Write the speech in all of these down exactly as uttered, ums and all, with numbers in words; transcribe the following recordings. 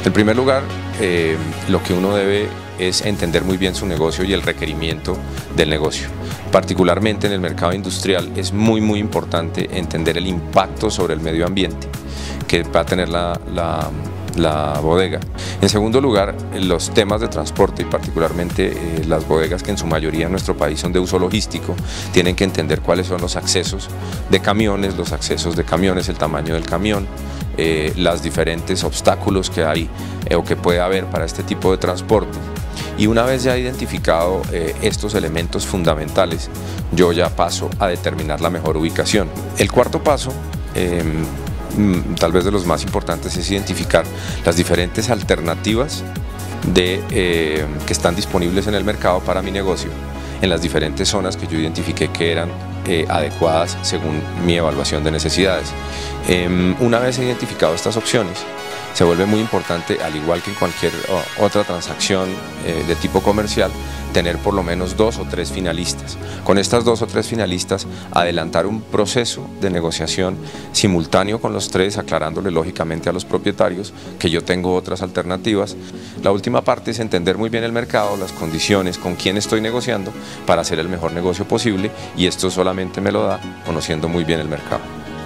En primer lugar, eh, lo que uno debe es entender muy bien su negocio y el requerimiento del negocio. Particularmente en el mercado industrial es muy muy importante entender el impacto sobre el medio ambiente que va a tener la, la, la bodega. En segundo lugar, los temas de transporte y particularmente eh, las bodegas, que en su mayoría en nuestro país son de uso logístico, tienen que entender cuáles son los accesos de camiones, los accesos de camiones, el tamaño del camión, eh, los diferentes obstáculos que hay eh, o que puede haber para este tipo de transporte. Y una vez ya identificado eh, estos elementos fundamentales, yo ya paso a determinar la mejor ubicación. El cuarto paso, eh, tal vez de los más importantes, es identificar las diferentes alternativas de, eh, que están disponibles en el mercado para mi negocio, en las diferentes zonas que yo identifiqué que eran eh, adecuadas según mi evaluación de necesidades. Eh, una vez identificado estas opciones, se vuelve muy importante, al igual que en cualquier otra transacción eh, de tipo comercial, tener por lo menos dos o tres finalistas. Con estas dos o tres finalistas, adelantar un proceso de negociación simultáneo con los tres, aclarándole lógicamente a los propietarios que yo tengo otras alternativas. La última parte es entender muy bien el mercado, las condiciones, con quién estoy negociando para hacer el mejor negocio posible, y esto solamente me lo da conociendo muy bien el mercado.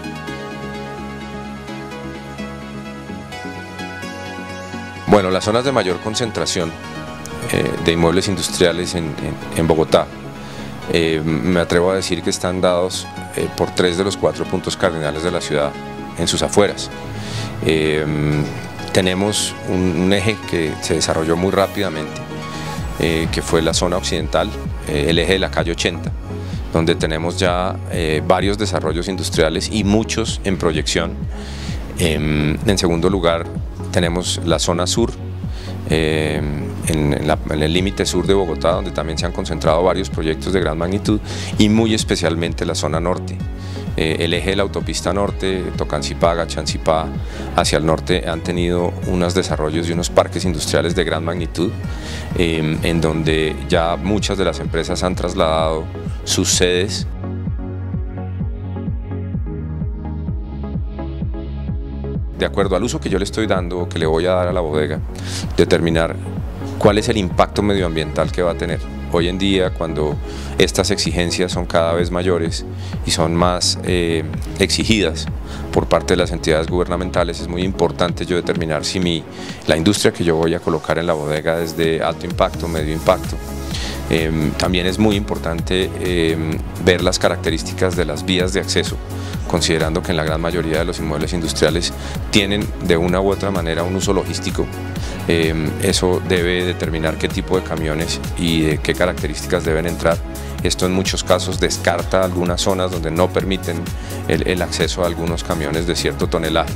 Bueno, las zonas de mayor concentración eh, de inmuebles industriales en, en, en Bogotá, eh, me atrevo a decir que están dados eh, por tres de los cuatro puntos cardinales de la ciudad en sus afueras. Eh, tenemos un, un eje que se desarrolló muy rápidamente, eh, que fue la zona occidental, eh, el eje de la calle ochenta, donde tenemos ya eh, varios desarrollos industriales y muchos en proyección. Eh, en segundo lugar, tenemos la zona sur, eh, en, en, la, en el límite sur de Bogotá, donde también se han concentrado varios proyectos de gran magnitud, y muy especialmente la zona norte. Eh, el eje de la autopista norte, Tocancipá, Gachancipá, hacia el norte, han tenido unos desarrollos y unos parques industriales de gran magnitud, eh, en donde ya muchas de las empresas han trasladado sus sedes. De acuerdo al uso que yo le estoy dando o que le voy a dar a la bodega, determinar cuál es el impacto medioambiental que va a tener. Hoy en día, cuando estas exigencias son cada vez mayores y son más eh, exigidas por parte de las entidades gubernamentales, es muy importante yo determinar si mi, la industria que yo voy a colocar en la bodega es de alto impacto, medio impacto. Eh, también es muy importante eh, ver las características de las vías de acceso, considerando que en la gran mayoría de los inmuebles industriales tienen de una u otra manera un uso logístico. Eh, eso debe determinar qué tipo de camiones y de qué características deben entrar. Esto en muchos casos descarta algunas zonas donde no permiten el, el acceso a algunos camiones de cierto tonelaje.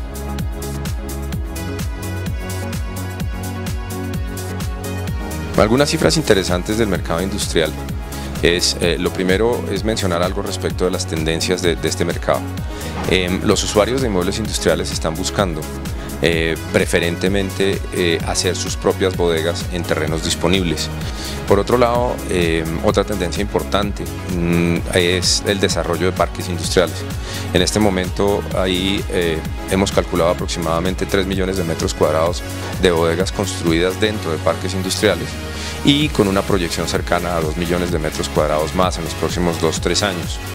Algunas cifras interesantes del mercado industrial. Es, eh, lo primero es mencionar algo respecto de las tendencias de, de este mercado. Eh, los usuarios de inmuebles industriales están buscando eh, preferentemente eh, hacer sus propias bodegas en terrenos disponibles. Por otro lado, eh, otra tendencia importante mmm, es el desarrollo de parques industriales. En este momento ahí eh, hemos calculado aproximadamente tres millones de metros cuadrados de bodegas construidas dentro de parques industriales, y con una proyección cercana a dos millones de metros cuadrados más en los próximos dos a tres años.